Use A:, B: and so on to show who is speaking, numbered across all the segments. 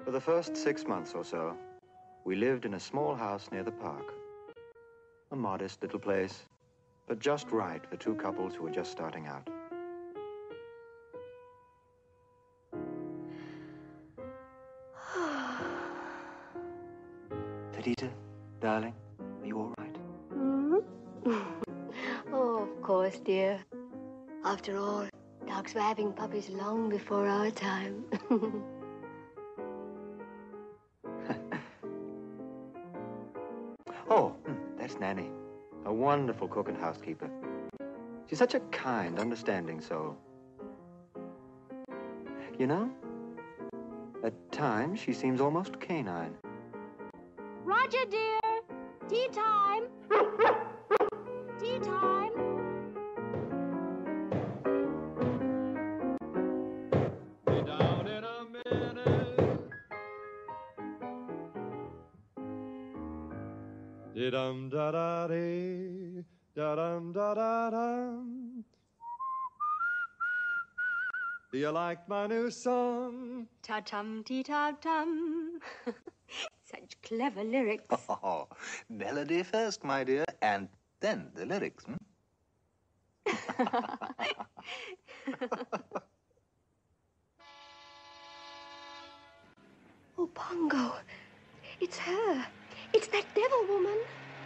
A: For the first 6 months or so, we lived in a small house near the park. A modest little place, but just right for two couples who were just starting out. Perdita, darling, are you all right?
B: Oh, of course, dear. After all, dogs were having puppies long before our time.
A: Oh, that's Nanny. A wonderful cook and housekeeper. She's such a kind, understanding soul. You know, at times she seems almost canine.
B: Roger, dear. Tea time. Tea time.
C: Be down in a minute. Dee-dum da da dee, da dum da da dum. Do you like my new song?
B: Ta-tum, tea-ta-tum. Such clever lyrics.
D: Oh, melody first, my dear, and then the lyrics.
B: Oh, Pongo. It's her. It's that devil woman.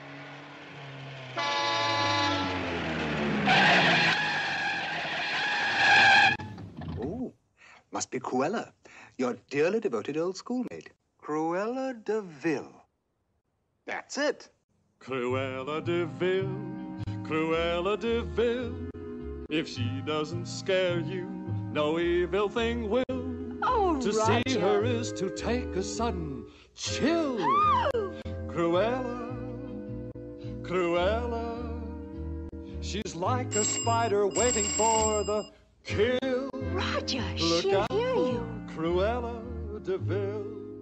D: Oh, must be Cruella, your dearly devoted old schoolmate.
A: Cruella de Vil.
D: That's it.
C: Cruella de Vil, Cruella de Vil. If she doesn't scare you, no evil thing will.
B: Oh,
C: To
B: Roger.
C: see her is to take a sudden chill.
B: Oh!
C: Cruella, Cruella. She's like a spider waiting for the kill.
B: Roger,
C: Look
B: she'll
C: out
B: hear
C: for
B: you.
C: Cruella de Vil.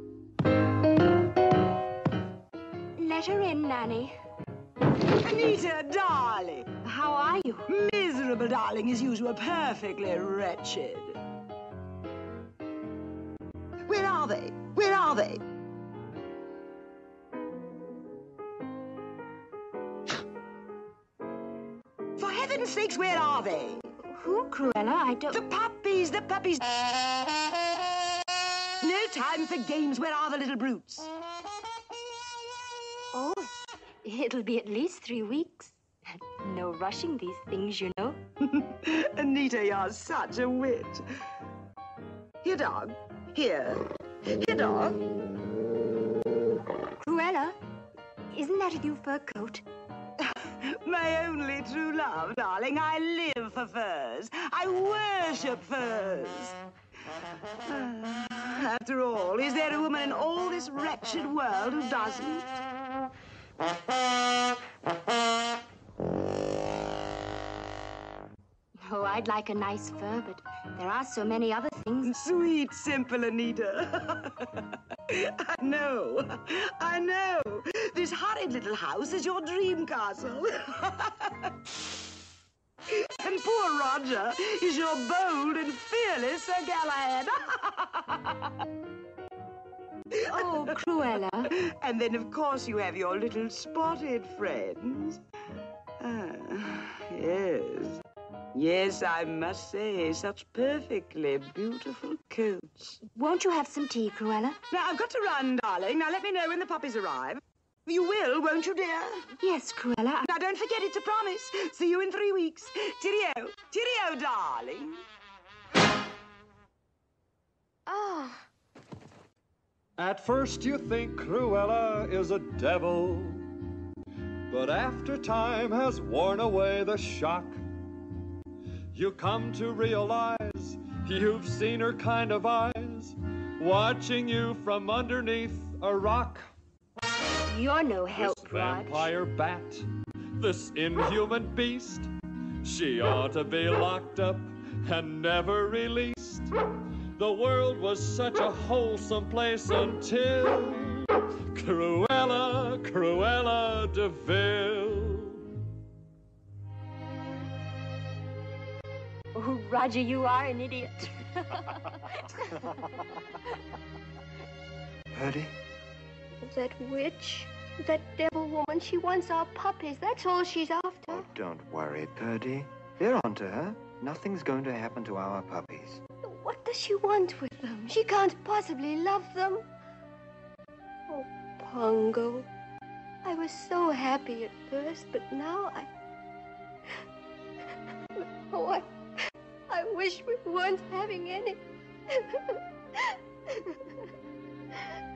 B: Let her in, Nanny.
E: Anita, darling.
B: How are you?
E: Miserable, darling, as usual, perfectly wretched. Where are they? Where are they? For heaven's sakes, where are they?
B: Who, Cruella? I don't...
E: The puppies, the puppies. No time for games. Where are the little brutes?
B: Oh, it'll be at least 3 weeks. No rushing these things, you know.
E: Anita, you're such a wit. Here, dog. Here. Here, dog.
B: Cruella, isn't that a new fur coat?
E: My only true love, darling. I live for furs. I worship furs. After all, is there a woman in all this wretched world who doesn't?
B: Oh, I'd like a nice fur, but there are so many other things.
E: Sweet, simple Anita. I know. I know. This horrid little house is your dream castle. And poor Roger is your bold and fearless Sir Galahad.
B: Oh, Cruella.
E: And then, of course, you have your little spotted friends. Yes. Yes, I must say, such perfectly beautiful coats.
B: Won't you have some tea, Cruella?
E: Now, I've got to run, darling. Now, let me know when the puppies arrive. You will, won't you, dear?
B: Yes, Cruella.
E: Now, don't forget, it's a promise. See you in 3 weeks. Cheerio. Cheerio, darling.
B: Ah.
C: At first you think Cruella is a devil, but after time has worn away the shock, you come to realize you've seen her kind of eyes watching you from underneath a rock.
B: You're no help,
C: This
B: Rog.
C: vampire bat, this inhuman beast, she ought to be locked up and never released. The world was such a wholesome place until Cruella, Cruella de Vil.
B: Oh, Roger, you are an idiot.
A: Purdy?
B: That witch, that devil woman, she wants our puppies. That's all she's after.
A: Oh, don't worry, Purdy. They're onto her. Nothing's going to happen to our puppies.
B: What does she want with them? She can't possibly love them. Oh, Pongo. I was so happy at first, but now Oh, I wish we weren't having any.